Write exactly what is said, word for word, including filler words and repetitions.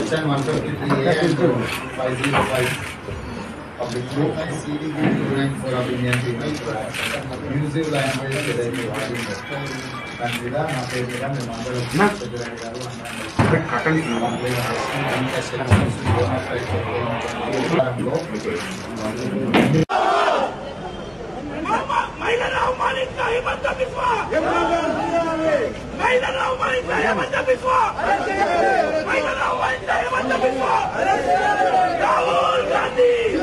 Section one fifty-three A and five oh five of the Group and C D Group two ninety-four of Indian Penal Code. Abusive language ఏదైతే వాడిందో దాని మీద నా పేరు మీద మేము అందరం సెక్రటరీ గారు మహిళలను అవమానించిన హేమంత బిస్వా మహిళలను అవమానించిన హేమంత బిస్వా మహిళలను అవమానించిన హేమంత బిస్వా రాహుల్ గాంధీ